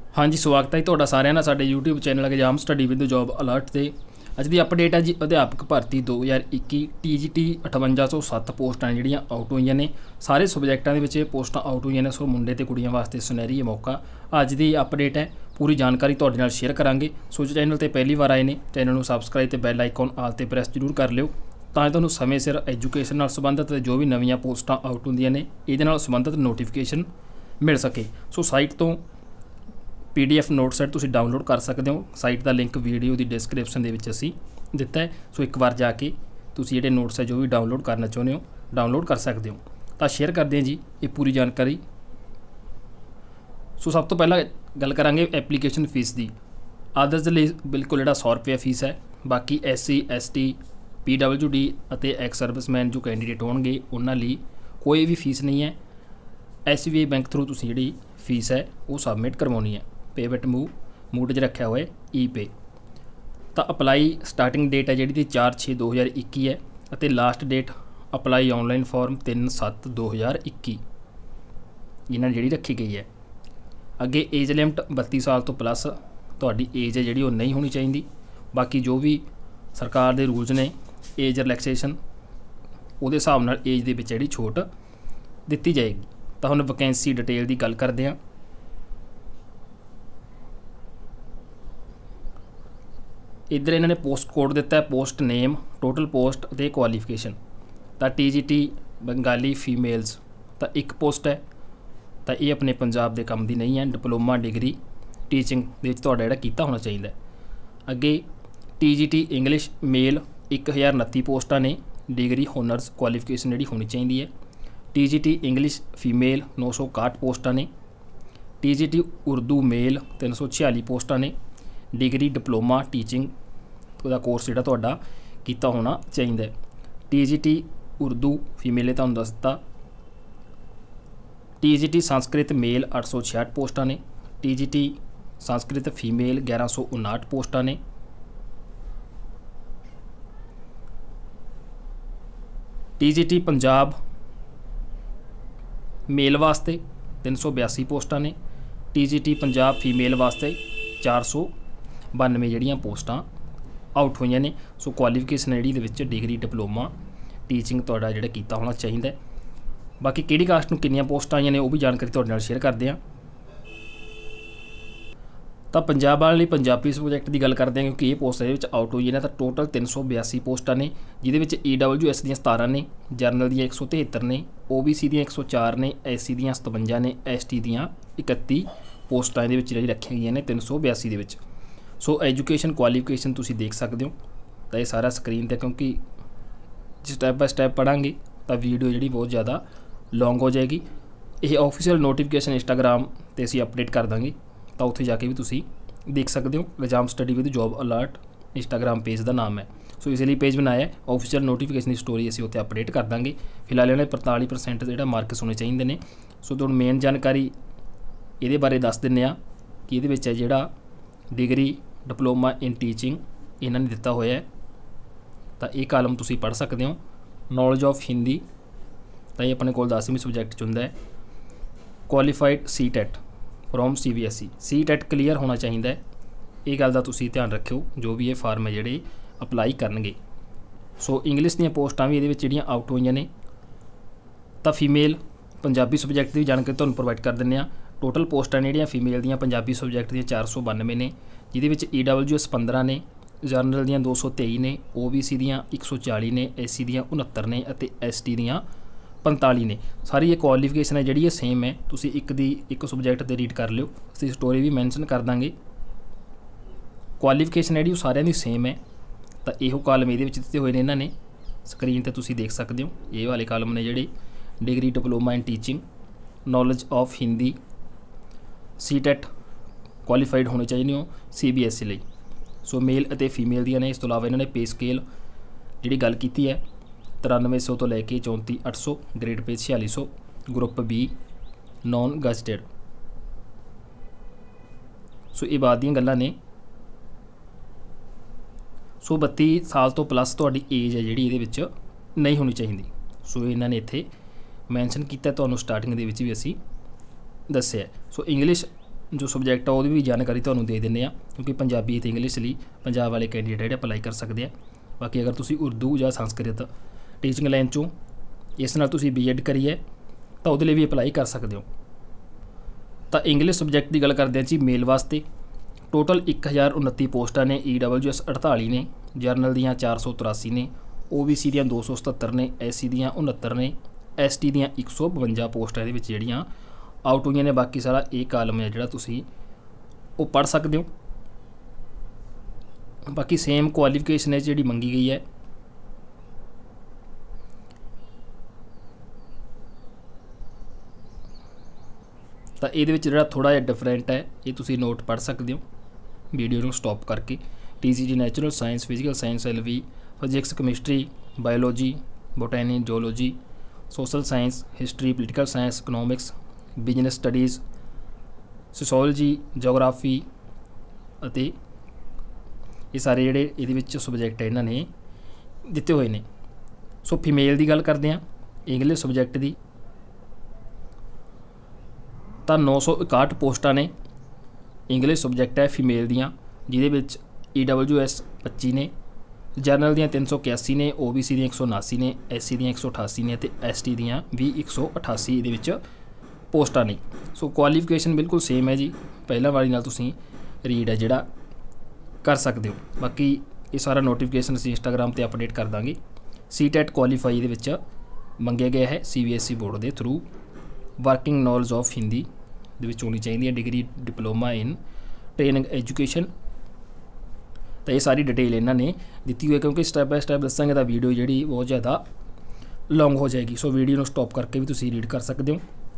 हाँ जी, स्वागत है ਤੁਹਾਡਾ ਸਾਰਿਆਂ ਦਾ ਸਾਡੇ YouTube channel exam study with job alert ਤੇ। ਅੱਜ ਦੀ ਅਪਡੇਟ ਹੈ ਜੀ ਅਧਿਆਪਕ ਭਰਤੀ 2021 TGT 5807 ਪੋਸਟਾਂ ਜਿਹੜੀਆਂ ਆਊਟ ਹੋਈਆਂ ਨੇ। ਸਾਰੇ ਸਬਜੈਕਟਾਂ ਦੇ ਵਿੱਚ ਇਹ ਪੋਸਟਾਂ ਆਊਟ ਹੋਈਆਂ ਨੇ। ਸੋ ਮੁੰਡੇ ਤੇ ਕੁੜੀਆਂ ਵਾਸਤੇ ਸੁਨਹਿਰੀ ਇਹ ਮੌਕਾ। ਅੱਜ ਦੀ ਅਪਡੇਟ ਹੈ, ਪੂਰੀ ਜਾਣਕਾਰੀ ਤੁਹਾਡੇ ਨਾਲ ਸ਼ੇਅਰ ਕਰਾਂਗੇ। ਸੋ ਜੋ ਚੈਨਲ ਤੇ ਪਹਿਲੀ ਵਾਰ ਆਏ ਨੇ, ਚੈਨਲ ਨੂੰ ਸਬਸਕ੍ਰਾਈਬ ਤੇ ਬੈਲ ਆਈਕਨ ਆਲ ਤੇ ਪ੍ਰੈਸ ਜ਼ਰੂਰ ਕਰ ਲਿਓ ਤਾਂ ਜੋ ਤੁਹਾਨੂੰ ਸਮੇਂ ਸਿਰ ਐਜੂਕੇਸ਼ਨ ਨਾਲ ਸੰਬੰਧਿਤ ਜੋ ਵੀ ਨਵੀਆਂ ਪੋਸਟਾਂ ਆਊਟ ਹੁੰਦੀਆਂ ਨੇ ਇਹਦੇ ਨਾਲ ਸੰਬੰਧਿਤ ਨੋਟੀਫਿਕੇਸ਼ਨ ਮਿਲ ਸਕੇ। ਸੋ ਸਾਈਟ ਤੋਂ PDF ਨੋਟ ਸੈਟ ਤੁਸੀਂ डाउनलोड कर सकते हो। साइट का लिंक वीडियो की डिस्क्रिप्शन ਦੇ ਵਿੱਚ ਅਸੀਂ ਦਿੱਤਾ ਹੈ। ਸੋ ਇੱਕ ਵਾਰ ਜਾ ਕੇ ਤੁਸੀਂ ਜਿਹੜੇ ਨੋਟਸ ਹੈ ਜੋ ਵੀ डाउनलोड ਕਰਨਾ ਚਾਹੁੰਦੇ ਹੋ डाउनलोड कर सकते हो। ਤਾਂ ਸ਼ੇਅਰ ਕਰਦੇ ਹਾਂ ਜੀ ਇਹ ਪੂਰੀ ਜਾਣਕਾਰੀ। ਸੋ ਸਭ ਤੋਂ ਪਹਿਲਾਂ ਗੱਲ ਕਰਾਂਗੇ ਐਪਲੀਕੇਸ਼ਨ ਫੀਸ ਦੀ। ਆਦਰਸ ਦੇ ਲਈ ਬਿਲਕੁਲ ਜਿਹੜਾ 100 ਰੁਪਏ ਫੀਸ ਹੈ। ਬਾਕੀ SC ST PWD ਅਤੇ ਐਕਸ ਸਰਵਿਸਮੈਨ ਜੋ ਕੈਂਡੀਡੇਟ ਹੋਣਗੇ ਉਹਨਾਂ ਲਈ ਕੋਈ ਵੀ ਫੀਸ ਨਹੀਂ ਹੈ। SBI ਬੈਂਕ ਥਰੂ ਤੁਸੀਂ ਜਿਹੜੀ ਫੀਸ ਹੈ ਉਹ ਸਬਮਿਟ ਕਰਵਾਉਣੀ ਹੈ। पेमेंट मूड च रखा हुआ है E-पे। तो अपलाई स्टार्टिंग डेट है जी 4/6/2021 है और last date apply online form 3/7/2021 इन्होंने जी रखी गई है। अगे एज लिमिट 32 साल तो प्लस तुहाडी एज है जी नहीं होनी चाहिए। बाकी जो भी सरकार के रूल्स ने एज रिलैक्सेशन उहदे हिसाब नाल एज दे विच जिहड़ी छूट दित्ती जाएगी। तो हुण वैकेंसी डिटेल की गल करते हैं। इधर इन्होंने पोस्ट कोड दिता है, पोस्ट नेम, टोटल पोस्ट और क्वालिफिकेशन। तो TGT बंगाली फीमेल्स तो एक पोस्ट है। तो ये अपने पंजाब के काम की नहीं है। डिप्लोमा डिग्री टीचिंग जोड़ा किया होना चाहिए। अगे TGT इंग्लिश मेल 1029 पोस्टां ने। डिग्री होनर्स क्वालिफिकेशन जी होनी चाहिए है। TGT इंग्लिश फीमेल 961 पोस्टां ने। TGT उर्दू मेल 346 पोस्टां ने। डिग्री डिप्लोमा टीचिंग का कोर्स जोड़ा तुहाडा कीता होना चाहिए। TGT उर्दू फीमेल तुहानूं दस दित्ता। TGT संस्कृत मेल 866 पोस्टां ने। TGT संस्कृत फीमेल 1159 पोस्टां ने। TGT पंजाब मेल वास्ते 382 पोस्टां ने। TGT पंजाब फीमेल वास्ते 492 ਜਿਹੜੀਆਂ पोस्टां आउट हुई ने। सो क्वालिफिकेशन जी डिग्री डिप्लोमा टीचिंग तुहाडा जिहड़ा कीता होना चाहिए। बाकी किहड़ी कास्ट नूं कितनियां पोस्टां आईयां ने वो भी जानकारी तुहाडे नाल शेयर करते हैं। तो पंजाब वाले पंजाबी सबजैक्ट की गल करते हैं क्योंकि ये पोस्ट ये आउट हुई है। तो टोटल 382 पोस्टां ने जिहदे विच EWS ਦੀਆਂ 17 ने, जरनल ਦੀਆਂ 173 ने, OBC ਦੀਆਂ 104 ने, SC ਦੀਆਂ 57 ने, ST ਦੀਆਂ 31 पोस्टां इहदे विच जिहड़ी रखीआं गईआं ने 382 दे विच। सो एजुकेशन क्वालिफिकेशन तुसीं देख सकते हो। तो ये सारा स्क्रीन पर क्योंकि स्टैप बाय स्टैप पढ़ांगे तो वीडियो जी बहुत ज़्यादा लॉन्ग हो जाएगी। ये ऑफिशियल नोटिफिकेशन इंस्टाग्राम ते असीं अपडेट कर देंगे तो उत्थे जाके भी तुसीं देख सकते हो। Exam study with job alert Instagram page का नाम है। सो इसलिए पेज बनाया है। ऑफिशियल नोटिफिकेशन की स्टोरी असीं उत्थे अपडेट कर देंगे। फिलहाल इन्हें 45% जिहड़ा मार्क्स होने चाहिए ने। सो तुहानूं मेन जानकारी ये बारे दस दिंदे आ कि इहदे विच है जिहड़ा डिग्री डिप्लोमा इन टीचिंग इन्होंने दिता होया है। तो ये कालम तुसीं पढ़ सकते हो। नॉलेज ऑफ हिंदी तो ये अपने को 10वीं सबजैक्ट चुनता है। Qualified CTET from CBSE CTET clear होना चाहिए। ये गल का तुसीं ध्यान रखियो जो भी ये फार्म है जिहड़े अपलाई करनगे। सो इंग्लिश ਦੀਆਂ पोस्टां भी ये ਜਿਹੜੀਆਂ आउट होईयां ने। तो फीमेल पंजाबी सबजैक्ट की जानकारी तुहानूं प्रोवाइड कर दिंदे आ। टोटल पोस्टां ਜਿਹੜੀਆਂ फीमेल ਦੀਆਂ पंजाबी सबजैक्ट ਦੀਆਂ 492 ने जिहदे विच EWS 15 ने, जरनल ਦੀਆਂ 223 ने, OBC ਦੀਆਂ 140 ने, SC ਦੀਆਂ 69 ने ਅਤੇ ST ਦੀਆਂ 45 ने। सारी ये क्वालिफिकेशन है जी सेम है। तुसीं एक सबजैक्ट ते रीड कर लिओ। असीं स्टोरी भी मैंशन कर देंगे। क्वालिफिकेशन जी सारिਆਂ ਦੀ सेम है। तो ਇਹੋ कालम ਇਹਦੇ ਵਿੱਚ ਦਿੱਤੇ ਹੋਏ ਨੇ ਇਹਨਾਂ ਨੇ। स्क्रीन पर तुसीं देख सकते हो ये वाले कालम ने ਜਿਹੜੇ degree diploma in teaching, knowledge of Hindi, CTET qualified होने चाहिए हो CBSE ਲਈ। सो मेल ਅਤੇ फीमेल ਦੀਆਂ ਨੇ। इस तो इलावा इन्होंने पे स्केल जी गल की है 9300 तो लैके 34800, grade pay 4600, group B non gazetted. So ये बाद ਦੀਆਂ ਗੱਲਾਂ ਨੇ। सो 32 साल तो प्लस तुहाडी एज है जी ये नहीं होनी चाहिए। सो इन्होंने इत्थे मैंशन किया तुहानूं स्टार्टिंग दे विच भी असीं दस्सिआ। सो इंग्लिश जो सबजैक्ट आ ਉਹਦੀ भी जानकारी ਤੁਹਾਨੂੰ ਦੇ ਦਿੰਦੇ ਆ, क्योंकि पंजाबी ਤੇ इंग्लिश ਲਈ पंजाब वाले कैंਡੀਡੇट ਜਿਹੜੇ ਅਪਲਾਈ कर सकते हैं। बाकी अगर ਤੁਸੀਂ उर्दू ਜਾਂ संस्कृत टीचिंग लाइन चों इस नाल ਤੁਸੀਂ B.Ed करी है तो ਉਹਦੇ ਲਈ भी अप्लाई कर सकते हो। तो इंग्लिश सबजैक्ट की गल करते हैं जी मेल वास्ते टोटल 1029 पोस्टां ने, EWS 48 ने, जरनल दियाँ 483 ने, OBC दियाँ 277 ने, SC दियाँ 69 ने, ST दियाँ 152 पोस्टां दे विच जिहड़ियां आउट हुई ने। बाकी सारा ये कालम है जिहड़ा तुसीं वो पढ़ सकते हो। बाकी सेम क्वालिफिकेशन है जिहड़ी मंगी गई है। तो ये थोड़ा जिहा डिफरेंट है, ये तुसीं नोट पढ़ सकते हो वीडियो को स्टॉप करके। TCG natural science, physical science, LV, physics, chemistry, biology, botany, zoology, social science, history, political science, economics, business studies, sociology, geography अते ये सारे जिहड़े इहदे विच सबजैक्ट इन्हां ने दिते हुए ने। सो फीमेल की गल करते हैं इंग्लिश सबजैक्ट की, तो 961 पोस्टां ने इंग्लिश सबजैक्ट है फीमेल दियाँ, जिहदे विच EWS 25 ने, जरनल दियाँ 381 ने, OBC दियाँ 179 ने, SC दियाँ 188 ने, ST दियाँ भी 188 इहदे विच पोस्टां ने। सो क्वालिफिकेशन बिल्कुल सेम है जी, पहला वाली नाल तुसीं रीड है जिहड़ा कर सकते हो। बाकी ये सारा नोटिफिकेशन असीं इंस्टाग्राम ते अपडेट कर दांगे। CTET क्वालीफाई दे विच मंगिया गया है CBSE बोर्ड के through. Working knowledge of Hindi दे विच होनी चाहिए, degree diploma in training education. तो ये सारी डिटेल इन्होंने दी हुई है, क्योंकि स्टैप बाय स्टैप दसांगे तो वीडियो जी बहुत ज़्यादा लॉन्ग हो जाएगी। सो वीडियो को स्टॉप करके भी तुसीं रीड कर सकते हो।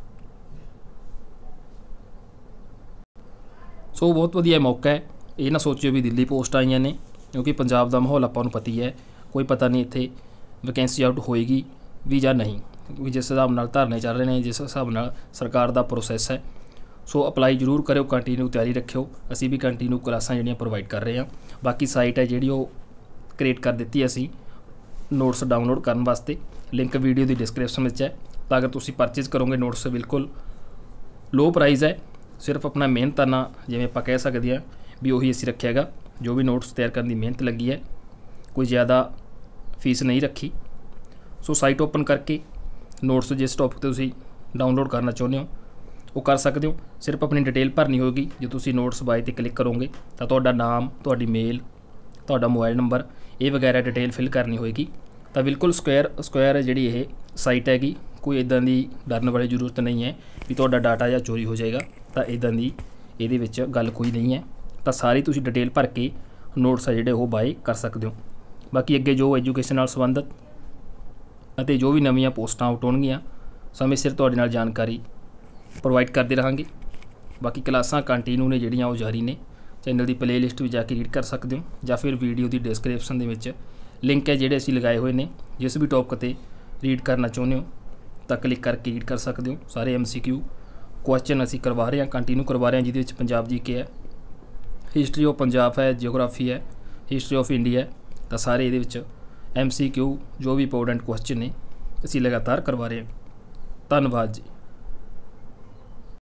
सो बहुत वधिया मौका है, ये ना सोचियो भी दिल्ली पोस्ट आईयां ने, क्योंकि पंजाब का माहौल आपां नूं पता ही है, कोई पता नहीं इत्थे वैकेंसी आउट होएगी भी जां नहीं, क्योंकि जिस हिसाब नाल धरने चल रहे हैं, जिस हिसाब नाल सरकार का प्रोसैस है। सो अपलाई जरूर करो, कंटीन्यू तैयारी रखियो। असी भी कंटीन्यू क्लासां जिहड़ियां प्रोवाइड कर रहे हैं। बाकी साइट है जिहड़ी वो क्रिएट कर दी असी नोट्स डाउनलोड करने वास्ते, लिंक वीडियो की डिस्क्रिप्शन में है। तो अगर तुसीं परचेज करोगे नोट्स बिल्कुल लो प्राइस है, सिर्फ अपना मेहनत करना, जिवें आपां कह सकते हैं भी उही असीं रखिया हैगा। जो भी नोट्स तैयार करने की मेहनत लगी है, कोई ज़्यादा फीस नहीं रखी। सो साइट ओपन करके नोट्स जिस टॉपिक पर तुसीं डाउनलोड करना चाहुंदे हो वो कर सकते हो। सिर्फ अपनी डिटेल भरनी होगी। जो तुसीं नोट्स बाय ते क्लिक करोगे तो तुहाडा नाम, तुहाडी मेल, तुहाडा मोबाइल नंबर ये वगैरह डिटेल फिल करनी होगी। तो बिल्कुल स्क्वायर जिहड़ी ये साइट हैगी, कोई इदां दी डरन वाली जरूरत नहीं है भी तुहाडा डाटा या चोरी हो जाएगा। तो इदां दी इहदे विच गल कोई नहीं है। तो सारी तुसीं डिटेल भर के नोट्स है जिहड़े वो बाय कर सकते हो। बाकी अगे जो एजुकेशन नाल संबंधित ਅਤੇ जो भी नवीं पोस्टां आउट होणगीਆਂ समय सिर तुहाडे नाल जानकारी प्रोवाइड करते रहांगे। बाकी क्लासां कंटीन्यू ने जिहड़ियां वो जारी ने। चैनल की प्ले लिस्ट भी जाके रीड कर सकते हो, या फिर वीडियो की डिस्क्रिप्शन दे विच लिंक है जिहड़े असीं लगाए हुए ने। जिस भी टॉपिक ते रीड करना चाहुंदे हो तो क्लिक करके रीड कर सकते हो। सारे MCQ क्वेश्चन असीं करवा रहे हैं, कंटीन्यू करवा रहे हैं, जिहदे विच पंजाब GK है, हिस्टरी ऑफ पंजाब है, जियोग्राफी है, हिस्टरी ऑफ इंडिया है। तो सारे ये MCQ जो भी इंपोर्टेंट क्वेश्चन ने असीं लगातार करवा रहे हैं। धन्यवाद जी।